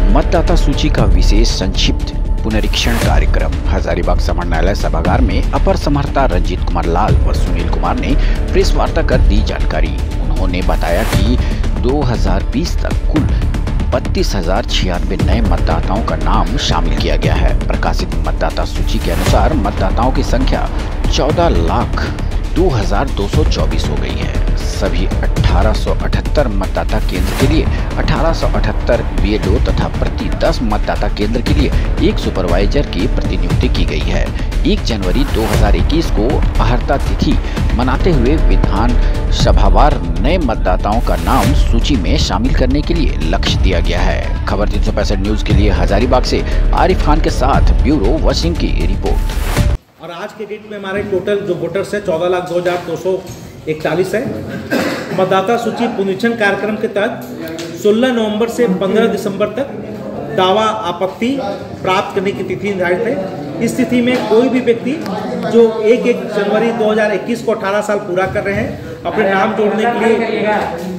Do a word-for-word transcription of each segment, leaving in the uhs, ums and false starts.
मतदाता सूची का विशेष संक्षिप्त पुनरीक्षण कार्यक्रम। हजारीबाग समन्वयालय सभागार में अपर समहर्ता रंजीत कुमार लाल व सुनील कुमार ने प्रेस वार्ता कर दी जानकारी। उन्होंने बताया कि दो हज़ार बीस तक कुल बत्तीस हजार छियानवे नए मतदाताओं का नाम शामिल किया गया है। प्रकाशित मतदाता सूची के अनुसार मतदाताओं की संख्या चौदह लाख दो हजार दो सौ चौबीस हो गई है। सभी अठारह सौ अठहत्तर मतदाता केंद्र के लिए अठारह सौ अठहत्तर बीएलओ तथा प्रति दस मतदाता केंद्र के लिए एक सुपरवाइजर की प्रतिनियुक्ति की गई है। एक जनवरी दो हज़ार इक्कीस को अहर्ता तिथि मनाते हुए विधान सभावार नए मतदाताओं का नाम सूची में शामिल करने के लिए लक्ष्य दिया गया है। खबर तीन सौ पैंसठ न्यूज के लिए हजारीबाग से आरिफ खान के साथ ब्यूरो वसीम की रिपोर्ट। और आज के डेट में हमारे टोटल जो वोटर्स है चौदह लाख दो हजार दो सौ इकतालीस है। मतदाता सूची पुनरीक्षण कार्यक्रम के तहत सोलह नवंबर से पंद्रह दिसंबर तक दावा आपत्ति प्राप्त करने की तिथि निर्धारित है। इस तिथि में कोई भी व्यक्ति जो एक एक जनवरी दो हज़ार इक्कीस को अठारह साल पूरा कर रहे हैं अपने नाम जोड़ने के लिए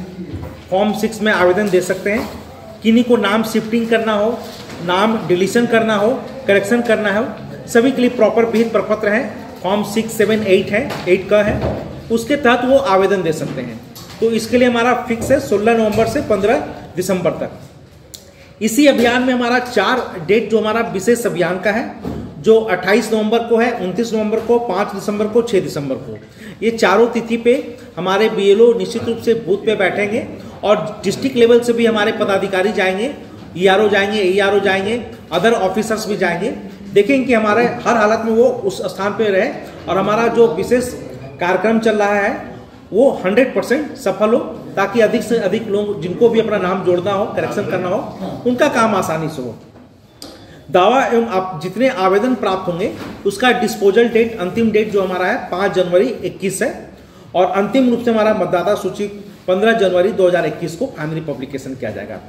फॉर्म सिक्स में आवेदन दे सकते हैं। किन्हीं को नाम शिफ्टिंग करना हो, नाम डिलीशन करना हो, करेक्शन करना हो, सभी के लिए प्रॉपर विहित प्रपत्र है। फॉर्म सिक्स सेवन एट है, एट का है, उसके तहत वो आवेदन दे सकते हैं। तो इसके लिए हमारा फिक्स है सोलह नवंबर से पंद्रह दिसंबर तक। इसी अभियान में हमारा चार डेट जो हमारा विशेष अभियान का है, जो अट्ठाईस नवंबर को है, उनतीस नवंबर को, पाँच दिसंबर को, छह दिसंबर को, ये चारों तिथि पे हमारे बीएलओ निश्चित रूप से बूथ पे बैठेंगे और डिस्ट्रिक्ट लेवल से भी हमारे पदाधिकारी जाएंगे, ईआरओ जाएंगे, एआरओ जाएंगे, अदर ऑफिसर्स भी जाएंगे। देखेंगे कि हमारे हर हालत में वो उस स्थान पे रहे और हमारा जो विशेष कार्यक्रम चल रहा है वो सौ परसेंट सफल हो, ताकि अधिक से अधिक लोग जिनको भी अपना नाम जोड़ना हो, करेक्शन करना हो, उनका काम आसानी से हो। दावा एवं आप जितने आवेदन प्राप्त होंगे उसका डिस्पोजल डेट, अंतिम डेट जो हमारा है पाँच जनवरी इक्कीस है और अंतिम रूप से हमारा मतदाता सूची पंद्रह जनवरी दो हज़ार इक्कीस को फाइनली पब्लिकेशन किया जाएगा।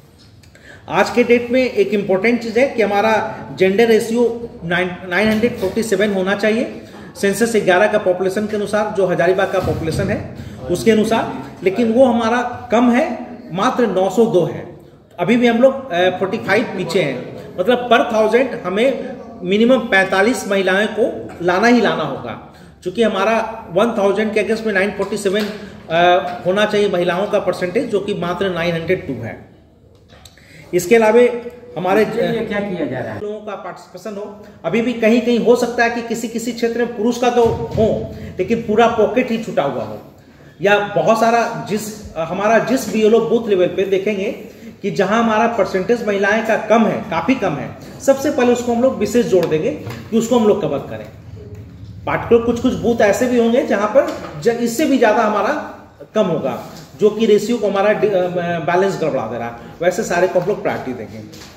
आज के डेट में एक इम्पोर्टेंट चीज़ है कि हमारा gender ratio nine forty seven होना चाहिए सेंसस ग्यारह का पॉपुलेशन के अनुसार, जो हजारीबाग का पॉपुलेशन है उसके अनुसार, लेकिन वो हमारा कम है, मात्र नौ सौ दो है। अभी भी हम लोग पैंतालीस पीछे हैं, मतलब पर थाउजेंड हमें मिनिमम पैंतालीस महिलाएं को लाना ही लाना होगा, क्योंकि हमारा एक हज़ार के अगेंस्ट में नौ सौ सैंतालीस होना चाहिए महिलाओं का परसेंटेज, जो कि मात्र नौ सौ दो है। इसके अलावा हमारे क्या किया जा रहा है, लोगों का पार्टिसिपेशन हो। अभी भी कहीं कहीं हो सकता है कि किसी किसी क्षेत्र में पुरुष का तो हो लेकिन पूरा पॉकेट ही छूटा हुआ हो, या बहुत सारा जिस हमारा जिस बीएलओ बूथ लेवल पे देखेंगे कि जहां हमारा परसेंटेज महिलाएं का कम है, काफी कम है, सबसे पहले उसको हम लोग विशेष जोड़ देंगे कि उसको हम लोग कवर करें। पार्टिकुलर कुछ कुछ बूथ ऐसे भी होंगे जहां पर इससे भी ज्यादा हमारा कम होगा, जो कि रेशियो को हमारा बैलेंस गड़बड़ा दे रहा है, वैसे सारे को हम लोग प्रायोरिटी देंगे।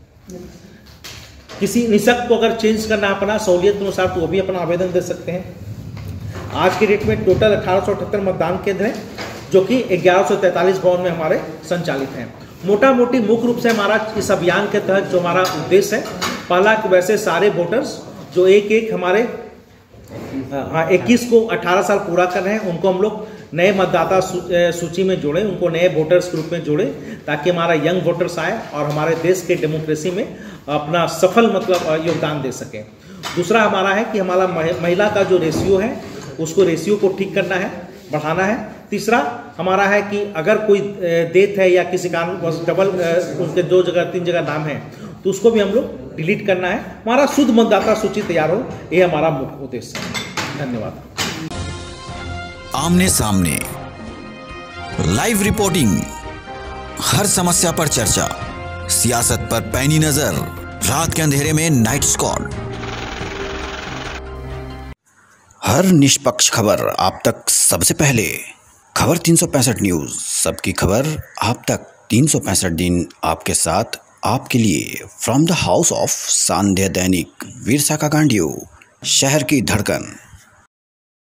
किसी निशक्त को अगर चेंज करना अपना सहूलियत के अनुसार तो वो भी अपना आवेदन दे सकते हैं। आज के डेट में टोटल अठारह सौ अठहत्तर मतदान केंद्र हैं, जो कि ग्यारह सौ तैंतालीस भवन में हमारे संचालित हैं। मोटा मोटी मुख्य रूप से हमारा इस अभियान के तहत जो हमारा उद्देश्य है, पहला कि वैसे सारे वोटर्स जो एक एक हमारे हाँ इक्कीस को अठारह साल पूरा कर रहे हैं उनको हम लोग नए मतदाता सूची में जोड़ें, उनको नए वोटर्स के रूप में जोड़ें, ताकि हमारा यंग वोटर्स आए और हमारे देश के डेमोक्रेसी में अपना सफल मतलब योगदान दे सकें। दूसरा हमारा है कि हमारा महिला का जो रेशियो है उसको रेशियो को ठीक करना है, बढ़ाना है। तीसरा हमारा है कि अगर कोई डेथ है या किसी कारण डबल उसके दो जगह तीन जगह नाम है तो उसको भी हम लोग डिलीट करना है। हमारा शुद्ध मतदाता सूची तैयार हो, ये हमारा मुख्य उद्देश्य है। धन्यवाद। आमने सामने लाइव रिपोर्टिंग, हर समस्या पर चर्चा, सियासत पर पैनी नजर, रात के अंधेरे में नाइट स्क्वाड, हर निष्पक्ष खबर आप तक सबसे पहले। खबर तीन सौ पैंसठ न्यूज, सबकी खबर आप तक तीन सौ पैंसठ दिन आपके साथ, आपके लिए। फ्रॉम द हाउस ऑफ सांध्य दैनिक, वीर साका गांडियो, शहर की धड़कन।